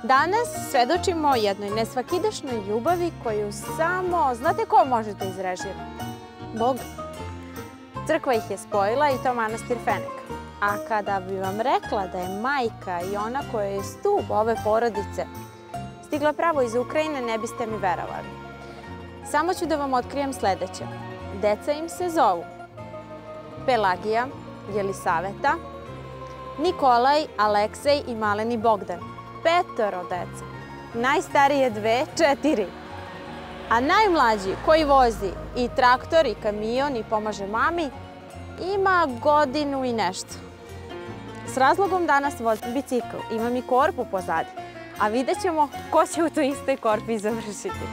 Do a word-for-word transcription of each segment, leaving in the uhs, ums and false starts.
Danas svedočimo jednoj nesvakidašnjoj ljubavi koju samo, znate ko može da izrežira? Bog. Crkva ih je spojila i to manastir Fenek. A kada bi vam rekla da je majka i ona koja je stub ove porodice stigla pravo iz Ukrajine, ne biste mi verovali. Samo ću da vam otkrijem sledeće. Deca im se zovu Pelagija, Jelisaveta, Nikolaj, Aleksej i maleni Bogdan. Petoro deca. Najstarije dve, četiri. A najmlađi, koji vozi i traktor i kamion i pomaže mami, ima godinu i nešto. S razlogom danas vozim bicikl, imam i korpu pozadi, a vidjet ćemo ko će u toj istoj korpi završiti.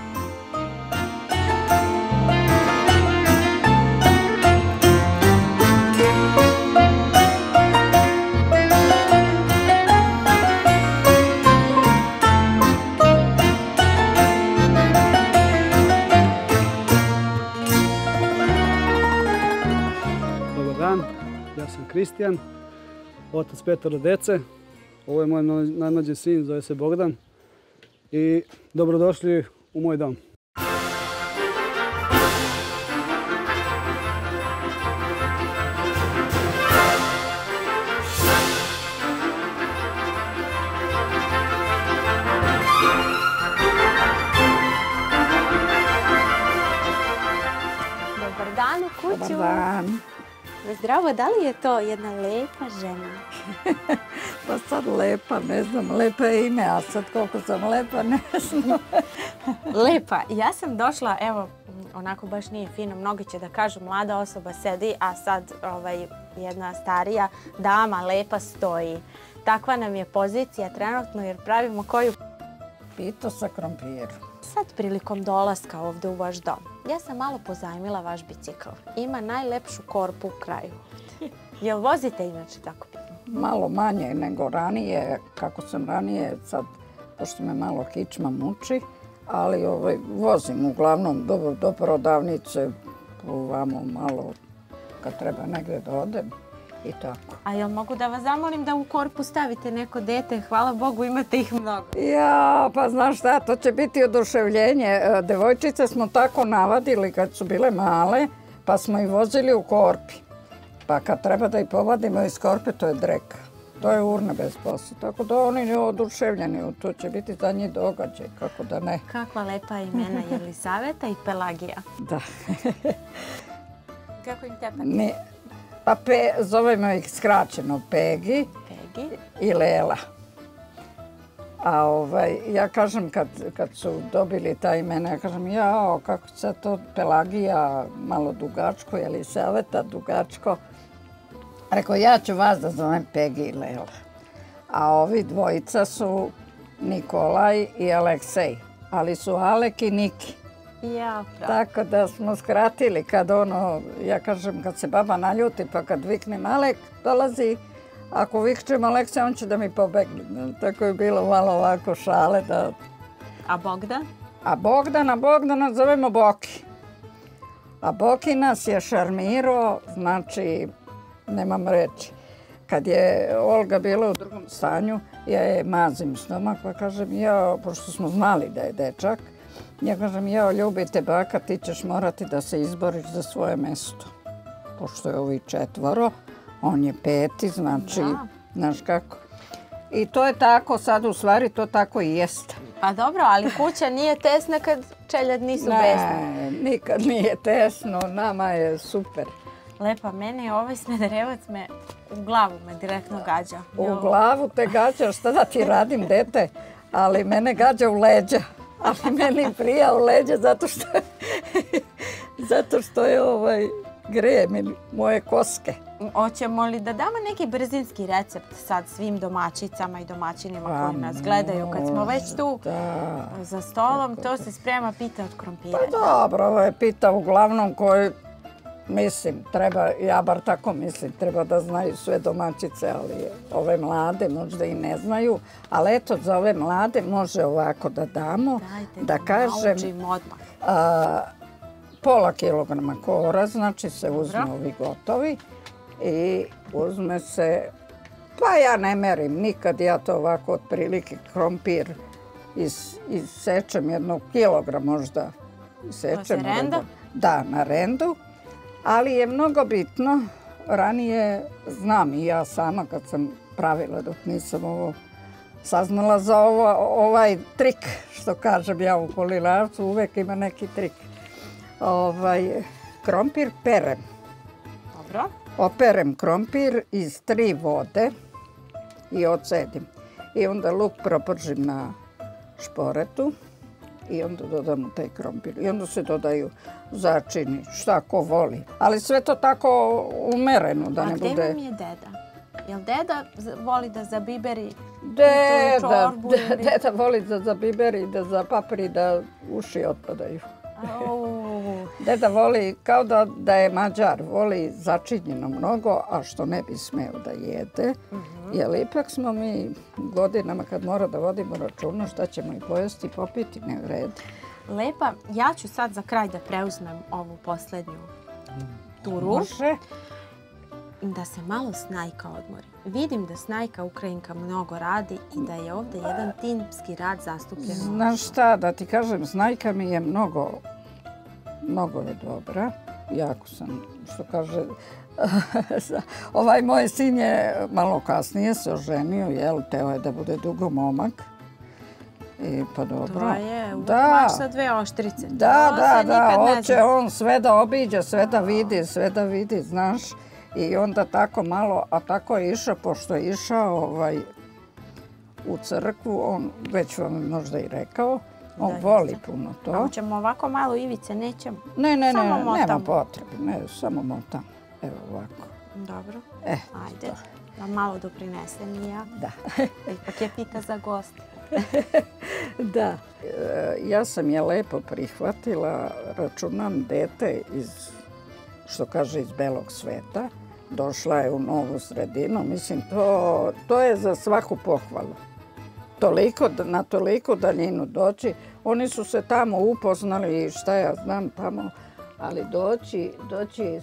Ja sam Kristijan, otac petoro dece. Ovo je moj najmlađi sin, zove se Bogdan. I dobrodošli u moj dom. Dobar dan u kuću. Dobar dan. Zdravo, da li je to jedna lepa žena? Pa sad lepa, ne znam, lepa je ime, a sad koliko sam lepa, ne znam. Lepa. Ja sam došla, evo, onako baš nije fino, mnogi će da kažu mlada osoba sedi, a sad ovaj, jedna starija dama lepa stoji. Takva nam je pozicija trenutno jer pravimo koju? Pito sa krompirom. Sad prilikom dolaska ovde u vaš dom, ja sam malo pozajmila vaš bicikl. Ima najlepšu korpu u kraju ovde. Jel vozite inače tako? Malo manje nego ranije, kako sam ranije, sad, pošto me malo kičma muči, ali ovaj, vozim uglavnom do, do prodavnice, ovamo malo kad treba negde da odem i tako. A jel mogu da vas zamolim da u korpu stavite neko dete? Hvala Bogu, imate ih mnogo. Ja, pa znaš šta, to će biti oduševljenje. Devojčice smo tako navadili kad su bile male, pa smo ih vozili u korpi. Pa kad treba da ih povadimo iz korpe, to je dreka. To je urna bez posla. Tako da oni ne oduševljeni, to će biti za njih događaj, kako da ne. Kakva lepa imena, Jelisaveta i Pelagija. Da. Kako im tepate? Ne, pa pe, zovemo ih skraćeno Pegi, Pegi i Lela. A ovaj, ja kažem kad, kad su dobili ta imena, ja kažem jao, kako se to Pelagija malo dugačko, Jelisaveta dugačko. Rekao, ja ću vas da zovem Pegi i Lela. A ovi dvojica su Nikolaj i Aleksej, ali su Alek i Niki. Ja, tako da smo skratili kad ono, ja kažem kad se baba naljuti pa kad viknem Alek dolazi, ako vikčem Aleksej on će da mi pobegne. Tako je bilo malo ovako šale da... A Bogdan? A Bogdana, Bogdana zovemo Boki. A Boki nas je šarmirao, znači nemam reći. Kad je Olga bila u drugom stanju, ja je mazim stomak pa kažem ja, pošto smo znali da je dečak, ja kažem, jao, ljubite baka, ti ćeš morati da se izboriš za svoje mesto. Pošto je ovi četvoro, on je peti, znači, da. Znaš kako. I to je tako, sad u stvari to tako i jeste. Pa dobro, ali kuća nije tesna kad čeljad nisu besni. Ne, nikad nije tesno, nama je super. Lepa, mene je ovaj Smederevac me u glavu me direktno gađa. U glavu te gađa, šta da ti radim, dete, ali mene gađa u leđa. Ali meni prija u leđa zato što, zato što je ovaj, greje mi moje koske. Hoćemo li da damo neki brzinski recept sad svim domaćicama i domaćinima koji nas gledaju? Kad smo već tu da. Za stolom, to se sprema pita od krompira. Pa dobro, ovo je pita uglavnom koji, mislim, treba, ja bar tako mislim, treba da znaju sve domaćice, ali ove mlade možda i ne znaju. Ali eto, za ove mlade može ovako da damo, Dajte, da kažem, a, pola kilograma kora, znači se uzme ovi gotovi i uzme se Pa ja ne merim, nikad ja to ovako otprilike krompir isečem jednog kilogram možda. To je renda? Da, na rendu. Ali je mnogo bitno, ranije znam i ja sama kad sam pravila dok nisam ovo saznala za ovaj trik, što kažem ja u Polilavcu, uvek ima neki trik. Krompir perem. Dobro. Operem krompir iz tri vode i odcedim. I onda luk propržim na šporetu i onda dodam u taj krompir. I onda se dodaju začini, šta ko voli. Ali sve to tako umereno da ne bude... A gde vam je deda? Jel deda voli da zabiberi tu čorbu? Deda voli da zabiberi, da zapapri, da uši otpadaju. Deda voli, kao da je Mađar, voli začinjeno mnogo, a što ne bi smeo da jede. Jer ipak smo mi godinama kad mora da vodimo računa šta ćemo i pojesti i popiti, ne u redu. Lepa, ja ću sad za kraj da preuzmem ovu poslednju turu. Može. Da se malo Snajka odmori. Vidim da Snajka Ukrajinka mnogo radi i da je ovdje jedan timski rad zastupljen. Znaš šta, da ti kažem, Snajka mi je mnogo, mnogo je dobra. Jako sam, što kaže, ovaj moj sin je malo kasnije se oženio, jel, teo je da bude dugo momak. Pa dobro. To je mač sa dve oštrice. Da, da, da, hoće on sve da obiđe, sve da vidi, sve da vidi, znaš. I onda tako malo, a tako je išao, pošto je išao u crkvu, on već vam možda i rekao, on voli puno to. A ćemo ovako malo ivice, nećemo? Ne, ne, ne, nema potrebe, ne, samo motam. Evo ovako. Dobro, ajde, da malo doprinesem i ja. Da. Ipak je pita za goste. Da, ja sam je lepo prihvatila, računam dete iz, što kaže, iz belog sveta. Došla je u novu sredinu, mislim, to je za svaku pohvalu. Na toliko daljinu doći, oni su se tamo upoznali i šta ja znam tamo, ali doći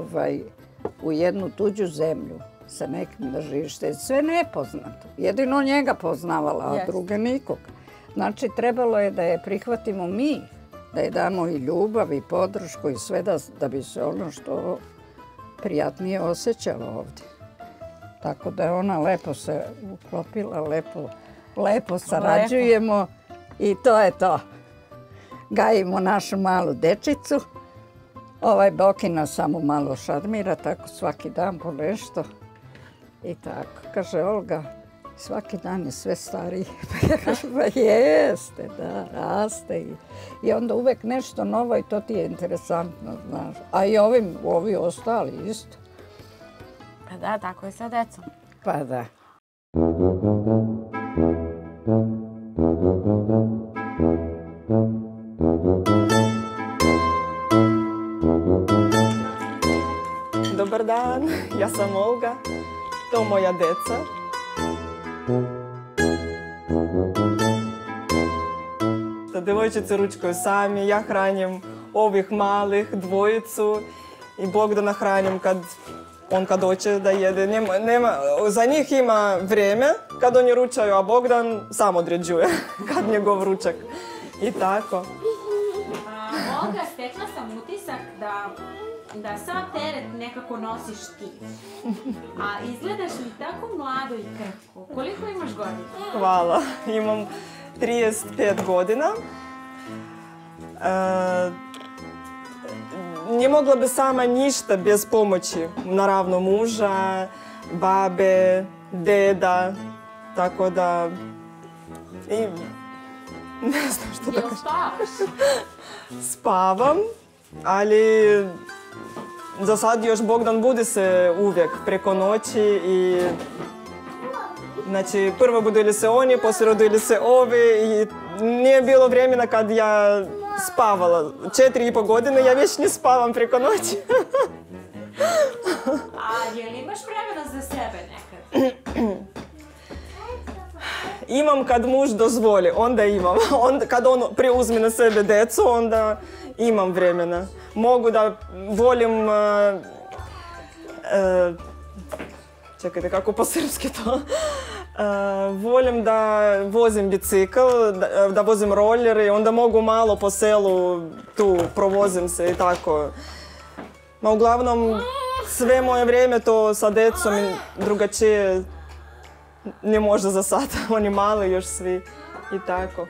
u jednu tuđu zemlju sa nekim da živiš, što je sve nepoznato. Jedino njega poznavala, a druge nikog. Znači, trebalo je da je prihvatimo mi, da je damo i ljubav i podršku i sve da bi se ono što prijatnije osjećalo ovdje. Tako da je ona lepo se uklopila, lepo sarađujemo i to je to. Gajimo našu malu dečicu. Ovaj Bokina samo malo šarmira, tako svaki dan po nešto. I tako, kaže Olga, svaki dan je sve stariji. Pa ja kažem, pa jeste, da, raste. I onda uvek nešto novo i to ti je interesantno, znaš. A i ovi ostali isto. Pa da, tako je sa decom. Pa da. Dobar dan, ja sam Olga, to moja deca. Devojčice ručkaju sami, ja hranim ovih malih dvojicu i Bogdana hranim kad on kad hoće da jede. Za njih ima vrijeme kad oni ručaju, a Bogdan sam određuje kad njegov ručak. I tako. Olga, stekla sam utisak da sav teret nekako nosiš ti. A izgledaš mi tako mlado i krhko. Koliko imaš godina? Hvala. Imam trideset pet godina. Ne mogla bi sama ništa bez pomoći, naravno muža, babe, deda, tako da... Ne znam što da kažem. Jel spavaš? Spavam, ali za sad još Bogdan budi se uvijek preko noći i znači prvo budili se oni, poslije rodili se ovi i nije bilo vremena kad ja spavala. Četiri i po godine ja već ne spavam preko noći. A je li imaš vremena za sebe nekad? Imam kad muž dozvoli, onda imam. Kad on preuzme na sebe decu, onda imam vremena. Mogu da volim čekajte kako po srpski to, uh, volim da vozim bicikl, da, da vozim roller i onda mogu malo po selu tu provozim se i tako. Ma uglavnom sve moje vrijeme to sa decom i drugačije ne može za sad, oni mali još svi i tako.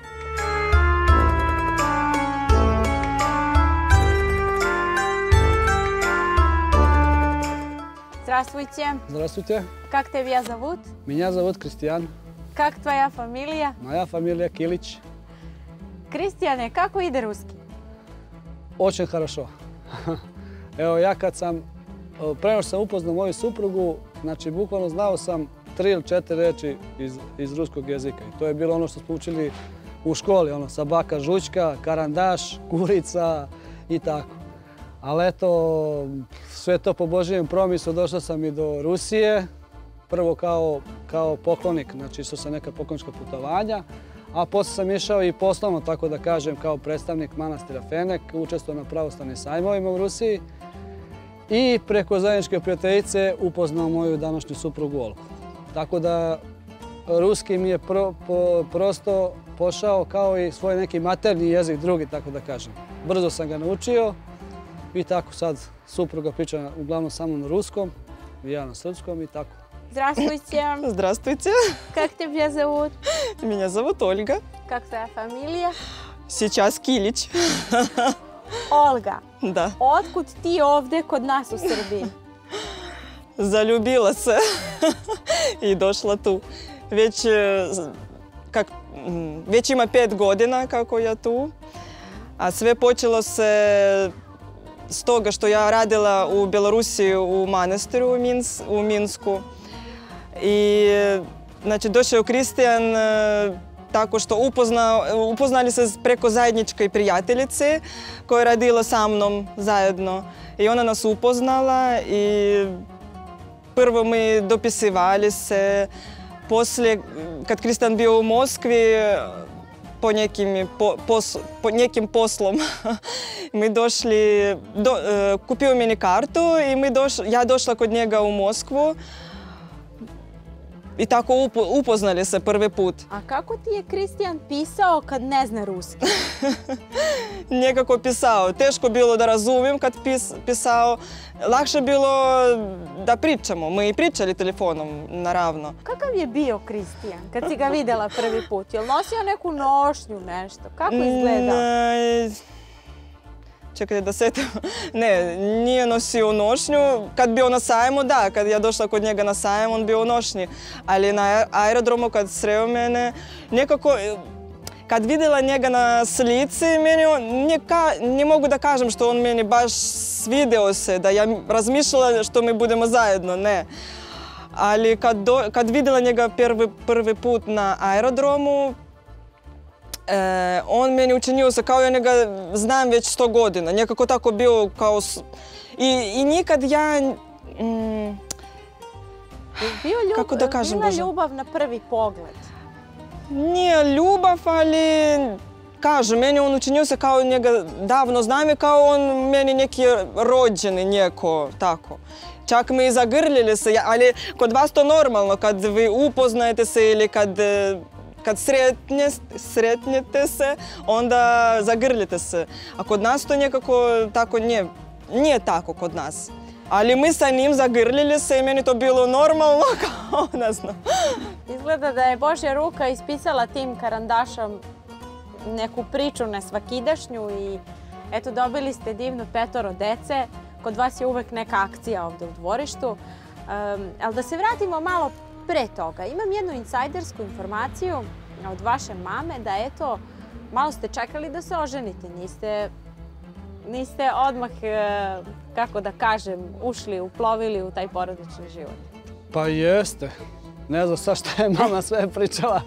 Здравствуйте. Здравствуйте. Как тебя зовут? Меня зовут Кристиан. Как твоя фамилия? Моя фамилия Килич. Кристиане, kako ide ruski? Очень хорошо. Evo ja kad sam, pre nego što sam upoznao moju suprugu, znači bukvalno znao sam tri ili četiri reči iz, iz ruskog jezika. I to je bilo ono što smo učili u školi, ono sabaka, žućka, karandaš, kurica i tako. Ali eto, sve to po Božijem promisu došao sam i do Rusije. Prvo kao, kao poklonik, znači išao sam neka poklonička putovanja, a posle sam išao i poslovno, tako da kažem, kao predstavnik manastira Fenek, učestvovao na pravoslavnim sajmovima u Rusiji i preko zajedničke prijateljice upoznao moju današnju suprugu Olgu. Tako da ruski mi je pro, po, prosto pošao kao i svoj neki materni jezik drugi, tako da kažem. Brzo sam ga naučio i tako sad supruga priča uglavnom samo na ruskom, ja на српском и tako. Здравствуйте. Здравствуйте. Как тебя зовут? Меня зовут Ольга. Как твоя фамилия? Сейчас Килич. Olga. Da. Otkud ti ovdje kod nas u Srbiji? Zaljubila se i došla tu. Već, kak, već ima pet godina kako ja tu, a sve počelo se s toga što ja radila u Bjelorusiji u manastiru u, Mins, u Minsku. I znači, došao Kristijan tako što upozna, upoznali se preko zajedničke prijateljice koja je radila sa mnom zajedno. I ona nas upoznala i prvo mi dopisivali se. Poslije, kad Kristijan bio u Moskvi, po nekim, po, pos, po nekim poslom mi došli, do, uh, kupio meni kartu i mi doš, ja došla kod njega u Moskvu i tako upo, upoznali se prvi put. A kako ti je Kristijan pisao kad ne zna ruski? Nekako pisao. Teško bilo da razumijem kad pis, pisao. Lakše bilo da pričamo. Mi i pričali telefonom, naravno. Kakav je bio Kristijan kad si ga vidjela prvi put? Jel nosio neku nošnju, nešto? Kako izgleda? Ne, čekajte da setim. Ne, nije nosio nošnju. Kad bio na sajmu, da. Kad ja došla kod njega na sajmu, on bio u nošnji. Ali na aerodromu kad sreo mene, nekako... Kad vidjela njega na slici, meni on, ne, ka, ne mogu da kažem što on meni baš svideo se, da ja razmišljala što mi budemo zajedno, ne. Ali kad, do, kad vidjela njega prvi, prvi put na aerodromu, e, on meni učinio se kao ja njega znam već sto godina. Nekako tako bio kao... I, i nikad ja... Mm, bio ljub, kako da kažem, bila Bože? Ljubav na prvi pogled? Nije ljubav, ali kažem, meni on učinio se kao njega davno znam i kao on meni neki rođeni, neko tako. Čak mi i zagrljili se, ali kod vas to normalno, kad vi upoznajete se ili kad, kad sretnje, sretnete se, onda zagrljite se. A kod nas to nekako tako nije, nije tako kod nas. Ali mi sa njim zagrljili se i meni to bilo normalno, kao ne znam. Izgleda da je Božja ruka ispisala tim karandašom neku priču nesvakidašnju i eto dobili ste divno petoro dece. Kod vas je uvek neka akcija ovdje u dvorištu. Um, ali da se vratimo malo pre toga. Imam jednu insajdersku informaciju od vaše mame da eto, malo ste čekali da se oženite. Niste, niste odmah, kako da kažem, ušli, uplovili u taj porodični život. Pa jeste. Ne znam sad šta je mama sve pričala.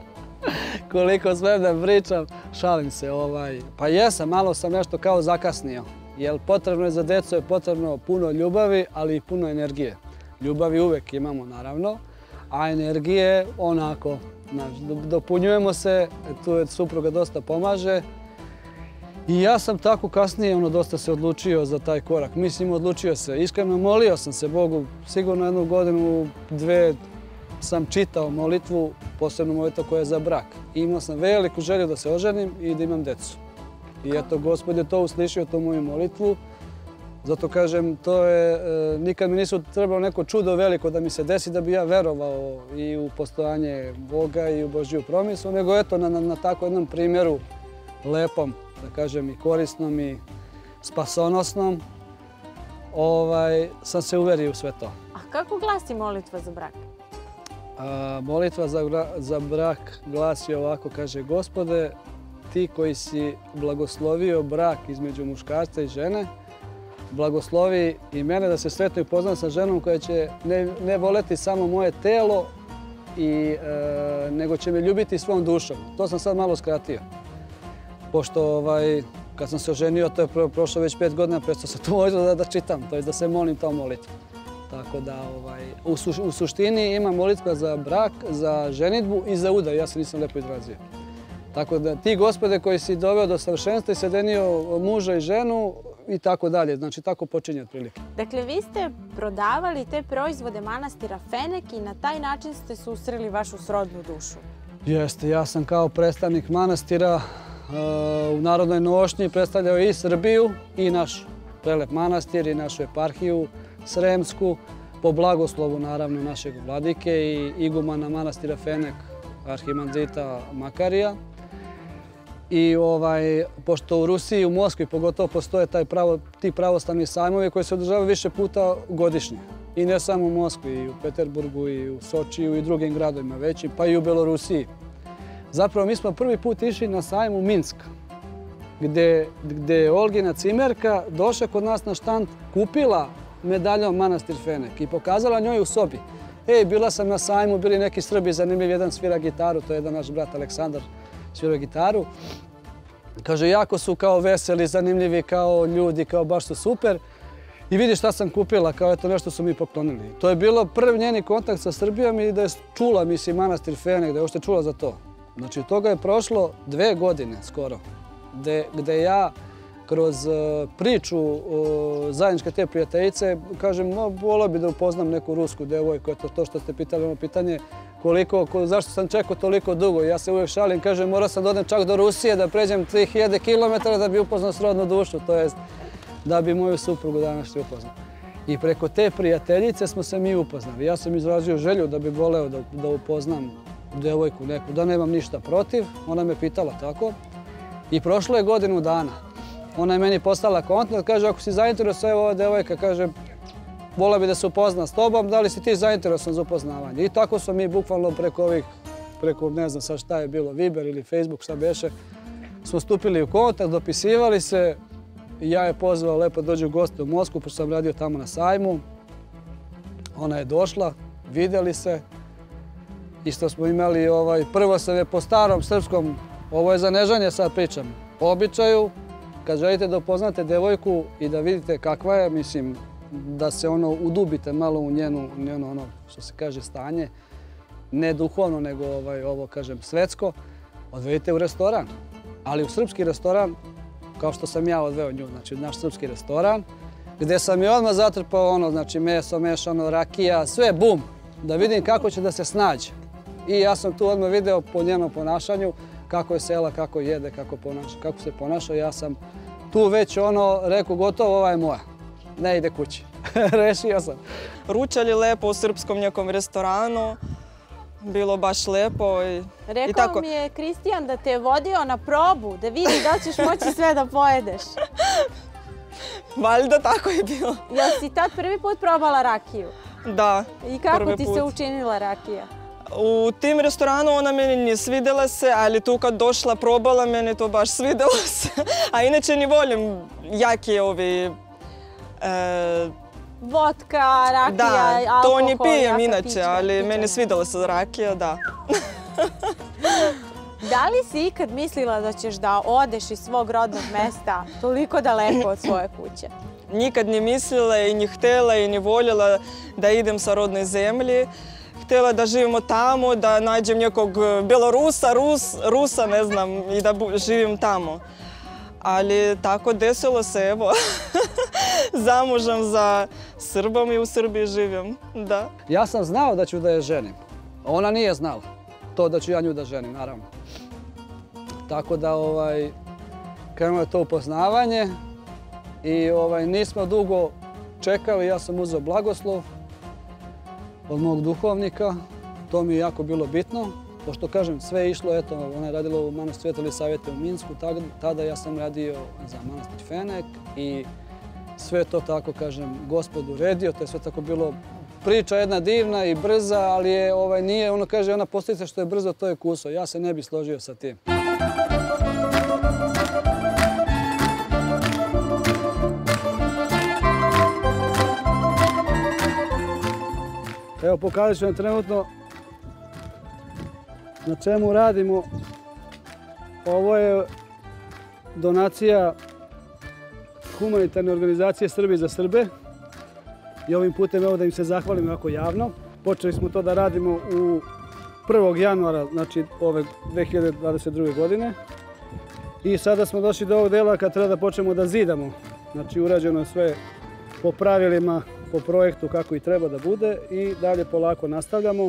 Koliko sve da pričam, šalim se. Ovaj. Pa jesam, malo sam nešto kao zakasnio. Jer potrebno je za djecu je potrebno puno ljubavi, ali i puno energije. Ljubavi uvek imamo, naravno, a energije onako. Znači, dopunjujemo se, tu je supruga dosta pomaže. I ja sam tako kasnije ono, dosta se odlučio za taj korak. Mislim, odlučio se. Iskreno molio sam se Bogu. Sigurno jednu godinu, dve sam čitao molitvu, posebno molitvu koja je za brak. I imao sam veliku želju da se oženim i da imam decu. I eto, Gospod je to uslišio, tu moju molitvu. Zato kažem, to je, e, nikad mi nisu trebalo neko čudo veliko da mi se desi da bi ja verovao i u postojanje Boga i u Božju promislu, nego eto, na, na, na tako jednom primjeru lepom, da kažem, i korisnom i spasonosnom, ovaj, sam se uverio u sve to. A kako glasi molitva za brak? A, molitva za, za brak glasi ovako, kaže: Gospode, ti koji si blagoslovio brak između muškarca i žene, blagoslovi i mene da se sretno i upoznam sa ženom koja će ne, ne voleti samo moje telo, i, e, nego će me ljubiti svom dušom. To sam sad malo skratio. Pošto ovaj, kad sam se oženio, to je pro, prošlo već pet godina, prestao se tu molitvu da, da čitam, to je da se molim tom molitvu. Tako da ovaj, u, su, u suštini ima molitva za brak, za ženidbu i za udaj. Ja se nisam lepo izrazio. Tako da ti, Gospode, koji si doveo do savršenstva i sajedinio muža i ženu i tako dalje. Znači, tako počinje otprilike. Dakle, vi ste prodavali te proizvode manastira Fenek i na taj način ste susreli vašu srodnu dušu. Jeste, ja sam kao predstavnik manastira uh, u Narodnoj nošnji predstavljao i Srbiju i naš prelep manastir i našu eparhiju Sremsku, po blagoslovu naravno našeg vladike i igumana manastira Fenek, arhimandrita Makarija. I ovaj, pošto u Rusiji i u Moskvi pogotovo postoje taj pravo, ti pravoslavni sajmovi koji se održavaju više puta godišnje. I ne samo u Moskvi, i u Peterburgu, i u Sočiju, i drugim gradovima većim, pa i u Belorusiji. Zapravo mi smo prvi put išli na sajmu Minsk, gde, gde je Olgina cimerka došla kod nas na štand, kupila medaljom manastir Fenek i pokazala njoj u sobi. Ej, bila sam na sajmu, bili neki Srbi, zanimljiv, jedan svira gitaru, to je jedan naš brat Aleksandar, svira gitaru. Kaže, jako su kao veseli, zanimljivi, kao ljudi, kao baš su super. I vidi šta sam kupila, kao eto nešto su mi poklonili. To je bilo prvi njeni kontakt sa Srbijom i da je čula, mislim, manastir Fenek, da je uopšte čula za to. Znači, od toga je prošlo dve godine skoro, gde, gde ja kroz uh, priču uh, zajedničke te prijateljice, kažem, no, volio bi da upoznam neku rusku devojku, eto to što ste pitali, ono pitanje koliko, ko, zašto sam čekao toliko dugo. Ja se uvijek šalim, kažem, morao sam da odem čak do Rusije, da pređem tri hiljade kilometara da bi upoznao srodnu dušu, to jest da bi moju suprugu danas upoznao. I preko te prijateljice smo se mi upoznali. Ja sam izrazio želju da bi voleo da, da upoznam devojku neku, da nemam ništa protiv. Ona me pitala tako. I prošlo je godinu dana. Ona je meni poslala kontakt, kaže, ako si zainteresovan, ova devojka, kaže, volio bi da se upozna s tobom, da li si ti zainteresovan za upoznavanje? I tako smo mi bukvalno preko ovih, preko ne znam sad šta je bilo, Viber ili Facebook, šta beše, smo stupili u kontakt, dopisivali se. Ja je pozvao lepo dođe u goste u Moskvu, pošto sam radio tamo na sajmu. Ona je došla, vidjeli se. Isto smo imali, ovaj, prvo sam je po starom srpskom, ovo je za nežanje sad pričam, po običaju, kad želite da upoznate devojku i da vidite kakva je, mislim, da se ono udubite malo u njenu, njeno ono, što se kaže, stanje, ne duhovno, nego ovaj, ovo, kažem, svetsko, odvedite u restoran. Ali u srpski restoran, kao što sam ja odveo nju, znači naš srpski restoran, gdje sam je odmah zatrpao ono, znači meso, mešano, rakija, sve bum, da vidim kako će da se snađe. I ja sam tu odmah video po njenom ponašanju kako je sela, kako jede, kako, ponaša, kako se ponaša. Ja sam tu već ono rekao, gotovo, ova je moja. Ne ide kući. Rešio sam. Ručali lepo u srpskom nekom restoranu. Bilo baš lepo. I, Rekao i tako. mi je Kristijan da te je vodio na probu, da vidi da ćeš moći sve da pojedeš. Valjda tako je bilo. Jel si tad prvi put probala rakiju? Da, I kako prvi ti put. se učinila rakija? U tim restoranu ona meni nije svidjela se, ali tu kad došla probala, meni to baš svidjelo se. A inače ne volim jake ovi... E, Vodka, rakija, da, alkohol, to ne pijem jaka inače, pića, ali pića, meni ne. svidjela se rakija, da. Da li si ikad mislila da ćeš da odeš iz svog rodnog mesta toliko daleko od svoje kuće? Nikad ne mislila i ne htjela i ne voljela da idem sa rodne zemlje. Htjela da živimo tamo, da nađem nekog Belorusa, Rus, Rusa, ne znam, i da živim tamo. ali tako desilo se, evo, zamužem za Srbom i u Srbiji živim, da. Ja sam znao da ću da je ženim. Ona nije znala to da ću ja nju da ženim, naravno. Tako da ovaj, krenuo je to upoznavanje i ovaj, nismo dugo čekali, ja sam uzeo blagoslov od mog duhovnika. To mi je jako bilo bitno. Pošto kažem, sve je išlo, eto, ona je radila u manastir Svete Elisavete u Minsku, tada ja sam radio za manastir Fenek i sve to tako, kažem, Gospod uredio, to je sve tako bilo priča jedna divna i brza, ali je, ovaj, nije, ono kaže, ona posljedica što je brzo, to je kuso. Ja se ne bi složio sa tim. Evo, pokazat ću vam trenutno na čemu radimo. Ovo je donacija humanitarne organizacije Srbi za Srbe. I ovim putem evo da im se zahvalim ovako javno. Počeli smo to da radimo u prvog januara, znači ove dve hiljade dvadeset druge. godine. I sada smo došli do ovog dela kad treba da počnemo da zidamo. Znači urađeno je sve po pravilima, po projektu kako i treba da bude i dalje polako nastavljamo.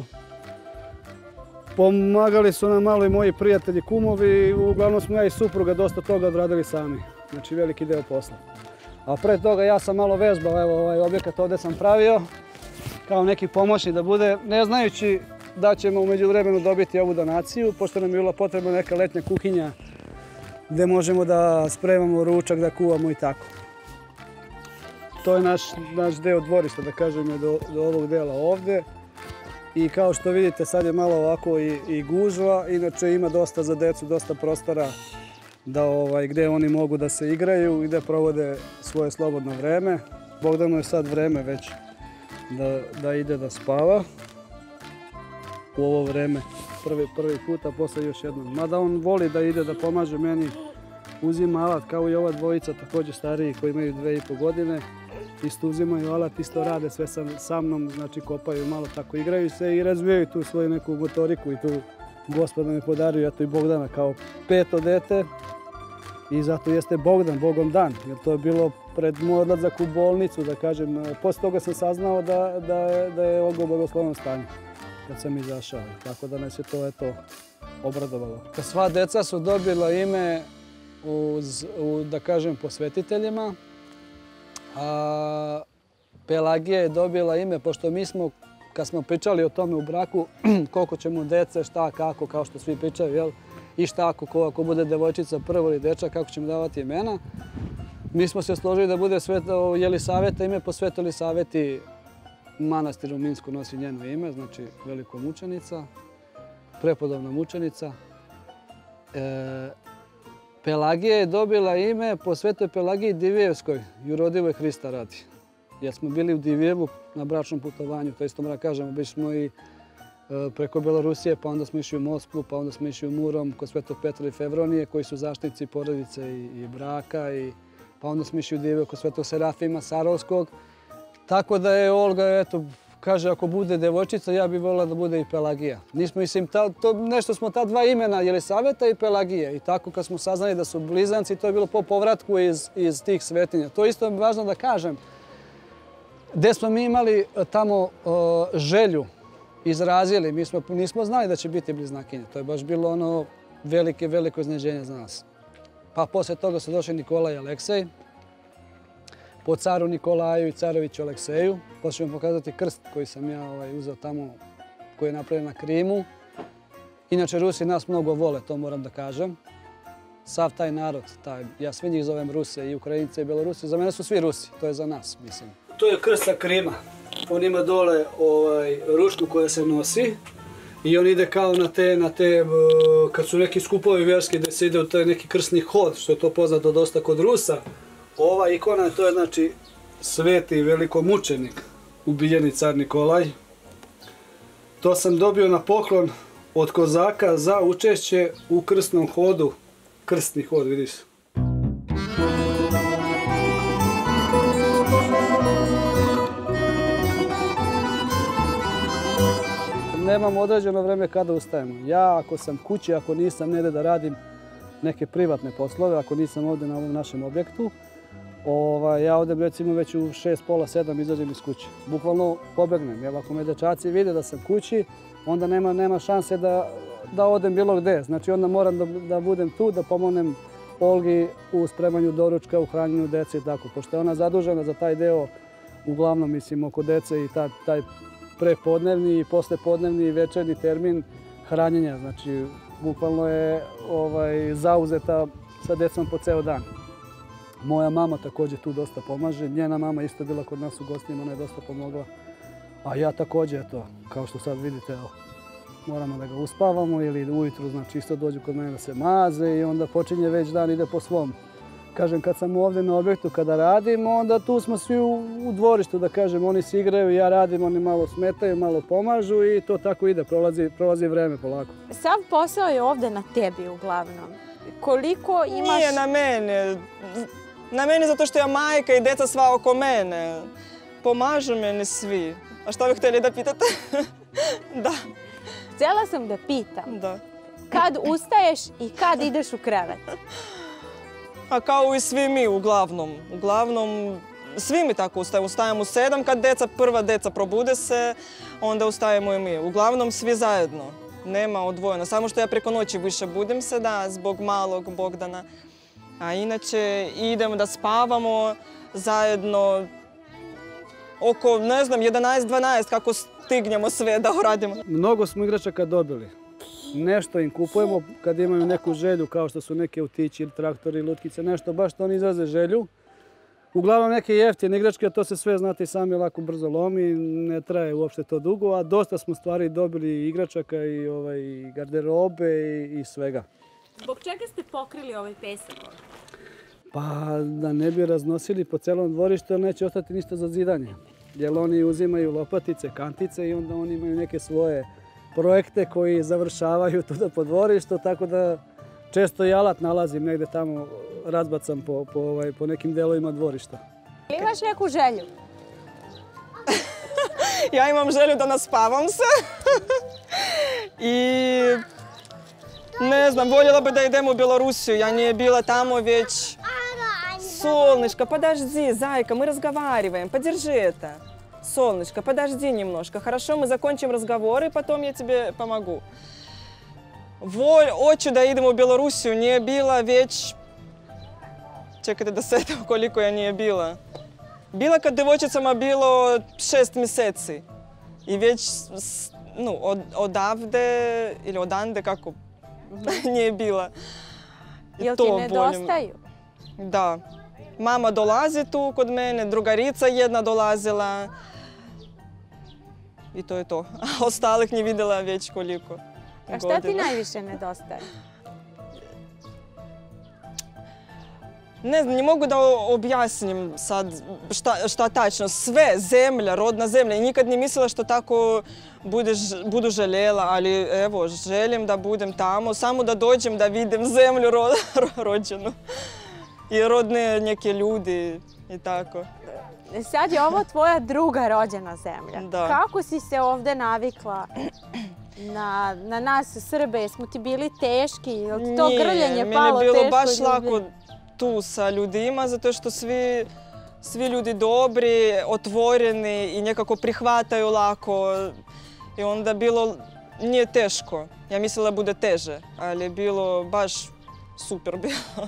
Pomagali su nam malo i moji prijatelji, kumovi, uglavnom smo ja i supruga dosta toga odradili sami. Znači veliki deo posla. A pre toga ja sam malo vežbao, evo ovaj objekat ovdje sam pravio kao neki pomoćnik da bude, ne znajući da ćemo u međuvremenu dobiti ovu donaciju, pošto nam je bila potrebna neka letnja kuhinja gdje možemo da spremamo ručak, da kuvamo i tako. To je naš, naš deo dvorišta, da kažem, do, do ovog dela ovdje. I kao što vidite, sad je malo ovako i, i gužva, inače ima dosta za decu, dosta prostora da, ovaj, gdje oni mogu da se igraju i da provode svoje slobodno vreme. Bogdanu je sad vreme već da, da ide da spava u ovo vreme, prvi, prvi put, a posle još jednom. Mada on voli da ide da pomaže meni, uzima alat kao i ova dvojica, također stariji koji imaju dve i po godine. Isto uzimaju alat, isto rade sve sa, sa mnom, znači kopaju malo, tako igraju se i razvijaju tu svoju neku motoriku i tu Gospod nam je podario, eto i Bogdana kao peto dete i zato jeste Bogdan, Bogom dan, jer to je bilo pred moj odlazak u bolnicu, da kažem. Posle toga sam saznao da, da, je, da je on u blagoslovnom stanju kad sam izašao, tako da nas je to eto obradovalo. Sva deca su dobila ime uz, u, da kažem, posvetiteljima. A Pelagija je dobila ime, pošto mi smo, kad smo pričali o tome u braku, koliko ćemo dece, šta, kako, kao što svi pričaju, jel? I šta ako, ko, ako bude devojčica prvo ili dečak, kako ćemo davati imena. Mi smo se složili da bude Sveto Jelisaveta ime po Svetoj Elisaveti, manastir u Minsku nosi njeno ime, znači velika mučenica, prepodobna mučenica. E, Pelagija je dobila ime po Svetoj Pelagiji Divijevskoj, jurodivoj Hrista radi. Jer smo bili u Divijevu na bračnom putovanju, to isto moram kažemo, bili smo i preko Belorusije, pa onda smo išli u Moskvu, pa onda smo išli u Murom kod Svetog Petra i Fevronije, koji su zaštitnici porodice i, i braka, i, pa onda smo išli u Divijevu kod Svetog Serafima Sarovskog. Tako da je Olga, eto, kaže, ako bude devojčica, ja bih volila da bude i Pelagija. Nismo, mislim, ta, to, nešto smo ta dva imena, Jelisaveta i Pelagija. I tako kad smo saznali da su blizanci, to je bilo po povratku iz, iz tih svetinja. To isto je važno da kažem. Gde smo mi imali tamo uh, želju, izrazili, mi smo, nismo znali da će biti bliznakinje. To je baš bilo ono velike, veliko iznenađenje za nas. Pa poslije toga su došli Nikola i Aleksej. Po caru Nikolaju i caroviću Alekseju. Poslije ću vam pokazati krst koji sam ja ovaj, uzeo tamo, koji je napravljen na Krimu. Inače, Rusi nas mnogo vole, to moram da kažem. Sav taj narod, taj, ja sve njih zovem Ruse, i Ukrajince i Beloruse. Za mene su svi Rusi, to je za nas, mislim. To je krst sa Krima. On ima dole ovaj, ručku koja se nosi i on ide kao na te, na te, kad su neki skupovi vjerski gdje se ide u taj neki krstni hod, što je to poznato dosta kod Rusa. Ova ikona, to je znači sveti velikomučenik, ubijeni car Nikolaj. To sam dobio na poklon od kozaka za učešće u krstnom hodu. Krstni hod, vidiš. Nemam određeno vreme kada ustajemo. Ja, ako sam kući, ako nisam negdje da radim, neke privatne poslove, ako nisam ovdje na ovom našem objektu. Ovaj, ja ovdje recimo već u šest, pola, sedam izađem iz kuće. Bukvalno pobegnem, jer ako me dečaci vide da sam kući, onda nema, nema šanse da, da odem bilo gde. Znači onda moram da, da budem tu, da pomognem Olgi u spremanju doručka, u hranjenju dece i tako. Pošto je ona zadužena za taj deo, uglavnom mislim oko dece i ta, taj prepodnevni i poslepodnevni i večerni termin hranjenja. Znači bukvalno je ovaj, zauzeta sa decom po ceo dan. Moja mama također tu dosta pomaže, njena mama isto bila kod nas u gostima, ona je dosta pomogla. A ja također, eto, kao što sad vidite, evo, moramo da ga uspavamo ili ujutru, znači isto dođu kod mene da se maze i onda počinje već dan, ide po svom. Kažem, kad sam ovdje na objektu, kada radim, onda tu smo svi u, u dvorištu, da kažem, oni se igraju, ja radim, oni malo smetaju, malo pomažu i to tako ide, prolazi, prolazi vreme polako. Sav posao je ovdje na tebi uglavnom. Koliko imaš... Nije na mene. Na mene zato što ja majka i deca sva oko mene. Pomažu meni svi. A što bi htjeli da pitate? Da. Htjela sam da pitam. Da. Kad ustaješ i kad ideš u krevet? A kao i svi mi, uglavnom. Uglavnom, svi mi tako ustaju. Ustajemo u sedam kad deca, prva deca probude se, onda ustajemo i mi. Uglavnom svi zajedno. Nema odvojeno. Samo što ja preko noći više budim se, da, zbog malog Bogdana. A inače idemo da spavamo zajedno oko, ne znam, jedanaest dvanaest kako stignemo sve da uradimo. Mnogo smo igračaka dobili. Nešto im kupujemo kad imaju neku želju, kao što su neke autići ili traktori, lutkice, nešto, baš to oni izraze želju. Uglavnom neke jeftine igračke, to se sve, znate i sami, lako brzo lomi, ne traje uopšte to dugo, a dosta smo stvari dobili igračaka i, ovaj, i garderobe i, i svega. Zbog čega ste pokrili ovaj pesak? Pa da ne bi raznosili po celom dvorištu, jer neće ostati ništa za zidanje. Jer oni uzimaju lopatice, kantice i onda oni imaju neke svoje projekte koji završavaju tuda po dvorištu, tako da često i alat nalazim negde tamo razbacan po, po, ovaj, po nekim delovima dvorišta. Ili imaš neku želju? Ja imam želju da naspavam se. I ne znam, voljela bi da idemo u Bjelorusiju. Ja nije bila tamo već... Солнышко, подожди, зайка, мы разговариваем, подержи это. Солнышко, подожди немножко. Хорошо, мы закончим разговор, и потом я тебе помогу. Воль, очі да idemo u Bjelorusiju nije bila već... Čekajte da setim koliko ja nije bila. Bila kad devojčicama bilo šest mjeseci. I već, no, od, odavde, ili odande, kako, nije bila. Jel ti nedostaju? Da. Mama dolazi tu kod mene, drugarica jedna dolazila. I to je to. A ostalih nije vidjela već koliko. A šta ti najviše nedostaje? Ne znam, ne mogu da objasnim sad šta, šta tačno. Sve, zemlja, rodna zemlja. I nikad ne mislila što tako budeš, budu željela, ali evo, želim da budem tamo, samo da dođem da vidim zemlju ro, ro, rođenu. I rodne neke ljudi i tako. Sad je ovo tvoja druga rođena zemlja. Da. Kako si se ovdje navikla na, na nas Srbe? Jesmo ti bili teški? Je li to grljenje palo teško? Nije, meni je bilo baš lako tu sa ljudima, zato što svi, svi ljudi dobri, otvoreni i nekako prihvataju lako. I onda bilo, nije teško. Ja mislila da bude teže, ali je bilo baš super bilo.